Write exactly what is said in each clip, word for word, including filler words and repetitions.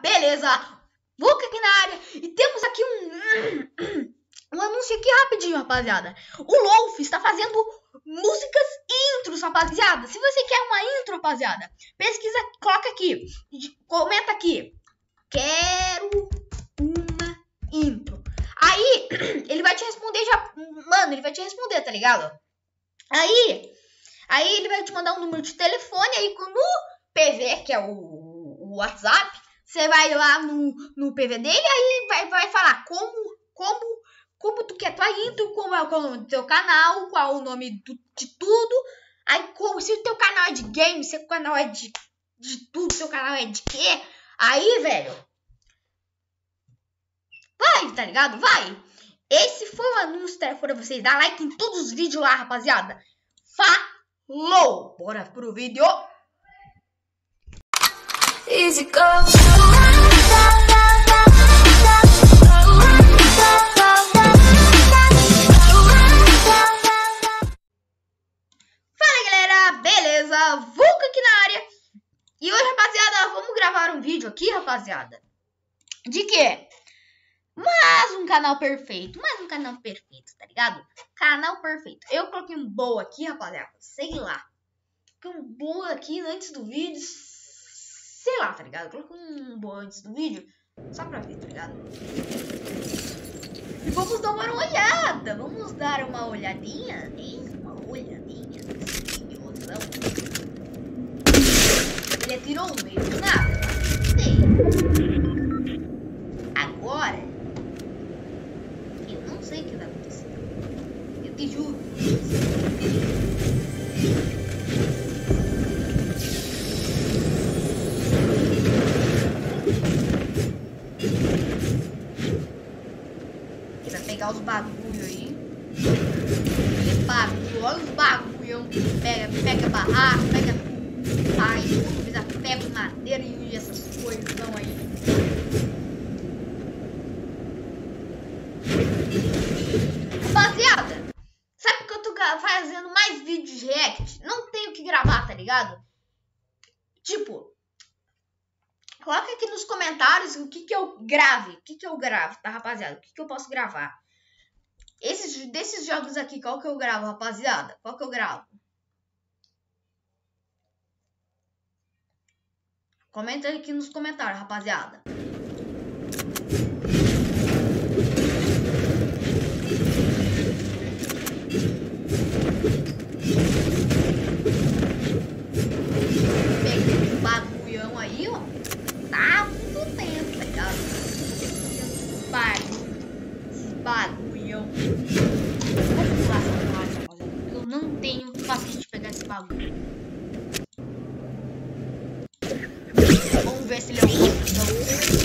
beleza? Vulca aqui na área. E temos aqui um, um anúncio aqui rapidinho, rapaziada. O Loaf está fazendo músicas intros, rapaziada. Se você quer uma intro, rapaziada, pesquisa, coloca aqui, comenta aqui. Quero uma intro. Aí, ele vai te responder já. Mano, ele vai te responder, tá ligado? Aí, aí ele vai te mandar um número de telefone. Aí no P V, que é o, o WhatsApp, você vai lá no, no P V dele. Aí vai, vai falar como, como, como tu quer tua intro, como é o nome do teu canal, qual o nome do, de tudo. Aí, como, se o teu canal é de game, se o canal é de, de tudo, seu canal é de quê? Aí, velho, vai, tá ligado? Vai. Esse foi o anúncio para vocês. Dá like em todos os vídeos lá, rapaziada. Falou! Bora pro vídeo. Easy go. Fala, galera. Beleza? Vulca aqui na área. E hoje, rapaziada, vamos gravar um vídeo aqui, rapaziada. De quê? Mais um canal perfeito. Mais um canal perfeito, tá ligado? Canal perfeito. Eu coloquei um boa aqui, rapaziada. Sei lá. Coloquei um boa aqui antes do vídeo. Sei lá, tá ligado? Coloquei um boa antes do vídeo. Só pra ver, tá ligado? E vamos dar uma olhada. Vamos dar uma olhadinha. Hein? Uma olhadinha nesse videozão. Ele atirou no meio do nada. Sei. Agora. Não sei o que vai acontecer. Eu te juro. Ele vai pegar os bagulho aí. Ele bagulho, olha os bagulhão. Pega, pega barraco, pega tudo. Faz tudo, já pega madeira e essas coisas aí. Rapaziada, sabe que eu tô fazendo mais vídeos de react? Não tenho que gravar, tá ligado? Tipo, coloca aqui nos comentários o que que eu grave. O que que eu gravo, tá, rapaziada? O que que eu posso gravar? Esses, desses jogos aqui, qual que eu gravo, rapaziada? Qual que eu gravo? Comenta aqui nos comentários, rapaziada. Peguei um bagulhão aí, ó. Tá há muito tempo, tá ligado? Esse bagulho. Esse bagulhão. Vou pular essa parte, rapaziada. Eu não tenho paciência de pegar esse bagulho. Vamos ver se ele é um bagulho.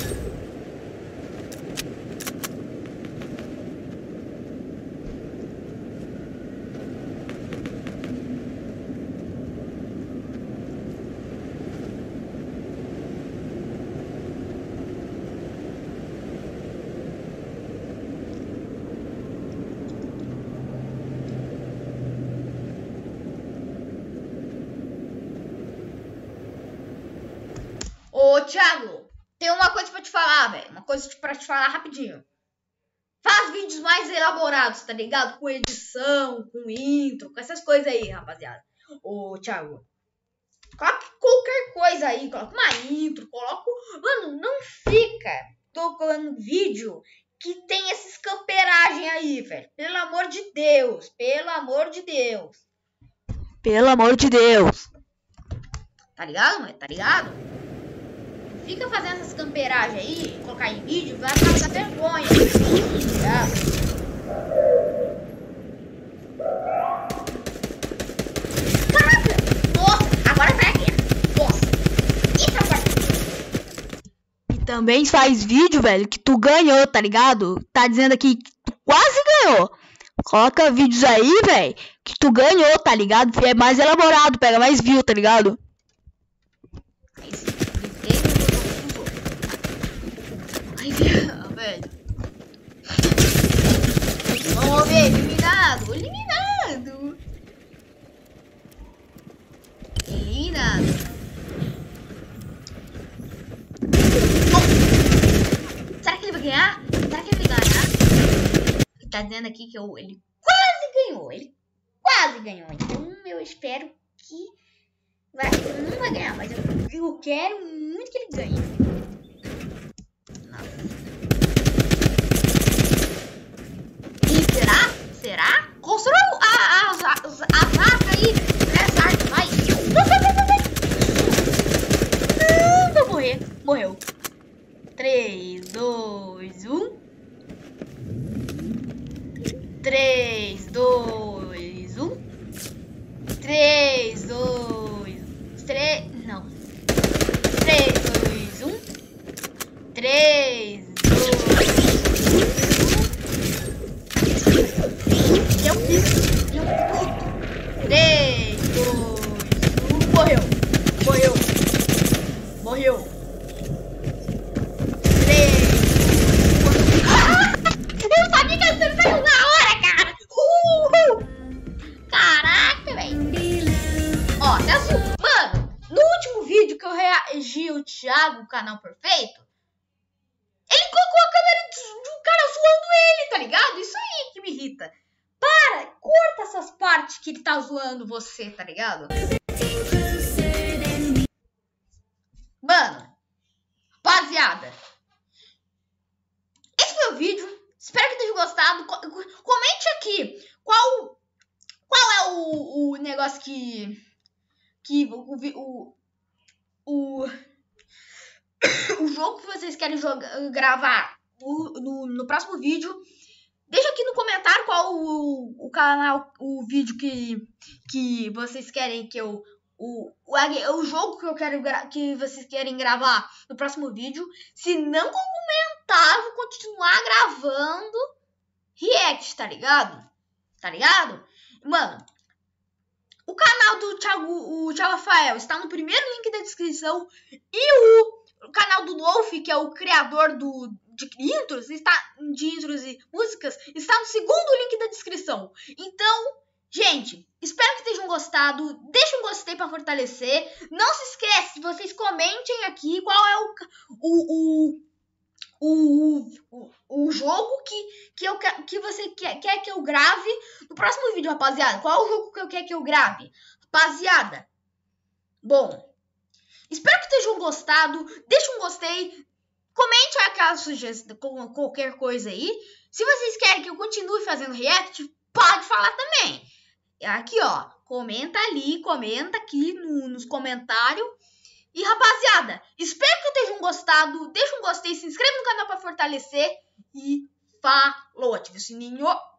Ô, Thiago, tem uma coisa pra te falar, velho. Uma coisa pra te falar rapidinho. Faz vídeos mais elaborados, tá ligado? Com edição, com intro, com essas coisas aí, rapaziada. Ô, Thiago, coloca qualquer coisa aí. Coloca uma intro, coloca... Mano, não fica tocando vídeo que tem essas camperagens aí, velho. Pelo amor de Deus. Pelo amor de Deus. Pelo amor de Deus. Tá ligado, mano? Tá ligado? Fica fazendo essas camperagens aí, colocar em vídeo, vai passar vergonha. Tá? Caraca! Nossa, agora vai aqui. Nossa. Eita, agora. E também faz vídeo, velho, que tu ganhou, tá ligado? Tá dizendo aqui que tu quase ganhou. Coloca vídeos aí, velho, que tu ganhou, tá ligado? É mais elaborado, pega mais view, tá ligado? Ai, velho. Vamos ver, eliminado. Eliminado. Eliminado. tá dizendo aqui que eu, ele quase ganhou. Ele quase ganhou. Então eu espero que vai, não vai ganhar, mas eu, eu quero muito que ele ganhe. E será? Será? Constrói a, a, as, as arcas aí. Essa arca vai. Vai, vai, vai, vai. Não, vou morrer. Morreu. três, dois, um. três, dois, um. três, dois, três. Não. três, dois, um. três, dois, um. Eu fiz. Eu fiz. três, dois, um. Morreu. Morreu. Morreu. três. Ah! Eu sabia que você saiu na hora, cara. Uhul. Caraca, velho. Ó, tá azul. Mano, no último vídeo que eu reagi ao Thiago, o canal perfeito, ele colocou a câmera de um cara zoando ele, tá ligado? Isso aí que me irrita. Para, corta essas partes que ele tá zoando você, tá ligado? Mano, rapaziada, esse foi o vídeo. Espero que tenham gostado. Comente aqui qual, qual é o, o negócio que, que o, o, o, o jogo que vocês querem jogar, gravar no, no, no próximo vídeo. Deixa aqui no comentário qual o, o canal, o vídeo que, que vocês querem que eu... O, o, o jogo que eu quero que vocês querem gravar no próximo vídeo. Se não comentar, eu vou continuar gravando react, tá ligado? Tá ligado? Mano, o canal do Thiago, o Thiago Rafael está no primeiro link da descrição. E o, o canal do Wolf, que é o criador do, de intros, está, de intros e músicas, está no segundo link da descrição. Então, gente, espero que tenham gostado. Deixa um gostei para fortalecer. Não se esquece, vocês comentem aqui qual é o, o, o, o, o jogo que, que, eu, que você quer, quer que eu grave no próximo vídeo, rapaziada. Qual é o jogo que eu quero que eu grave, rapaziada? Bom, espero que tenham gostado. Deixa um gostei. Comente aquela sugestão, qualquer coisa aí. Se vocês querem que eu continue fazendo react, pode falar também. Aqui, ó, comenta ali, comenta aqui no, nos comentários. E, rapaziada, espero que tenham gostado. Deixa um gostei, se inscreve no canal para fortalecer. E falou, ative o sininho.